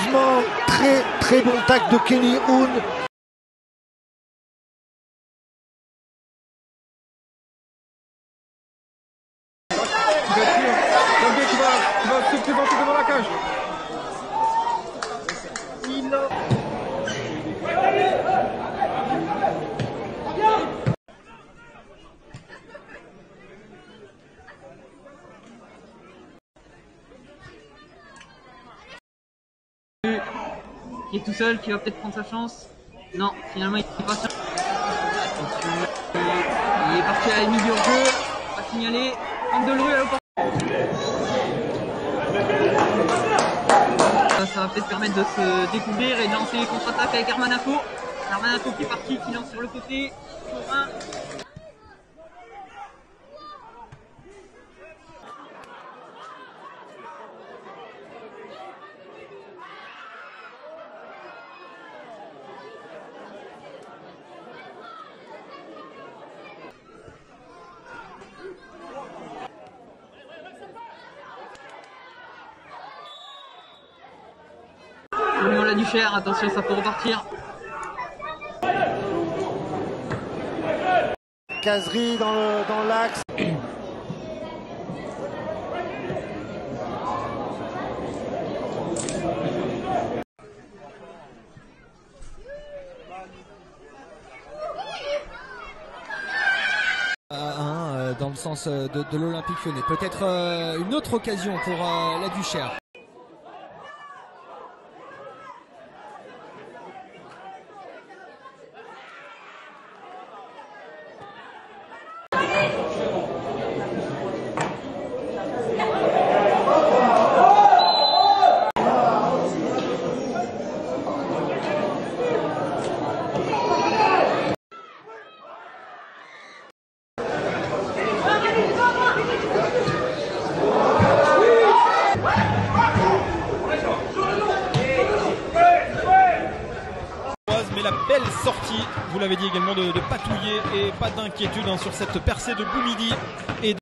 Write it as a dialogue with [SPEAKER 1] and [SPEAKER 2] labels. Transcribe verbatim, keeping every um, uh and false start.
[SPEAKER 1] Franchement, très très bon tacle de Kenny Hoon.
[SPEAKER 2] Tu vas, tu vas te présenter devant la cage. Il a...
[SPEAKER 3] Qui est tout seul, qui va peut-être prendre sa chance. Non, finalement il est parti. Attention, il est parti à la limite du jeu, pas signalé. Manque de l'U à l'opportunité. Ça va peut-être permettre de se découvrir et de lancer les contre-attaques avec Armanako. Armanako qui est parti, qui lance sur le côté. Pour un. Lyon la Duchère, attention, ça peut repartir.
[SPEAKER 1] Cazerie dans le dans l'axe.
[SPEAKER 4] Euh, dans le sens de, de l'Olympique Lyonnais. Peut-être euh, une autre occasion pour euh, la Duchère.
[SPEAKER 5] Mais la belle sortie, vous l'avez dit également, de, de Patouillet, et pas d'inquiétude hein, sur cette percée de Boumidi. Et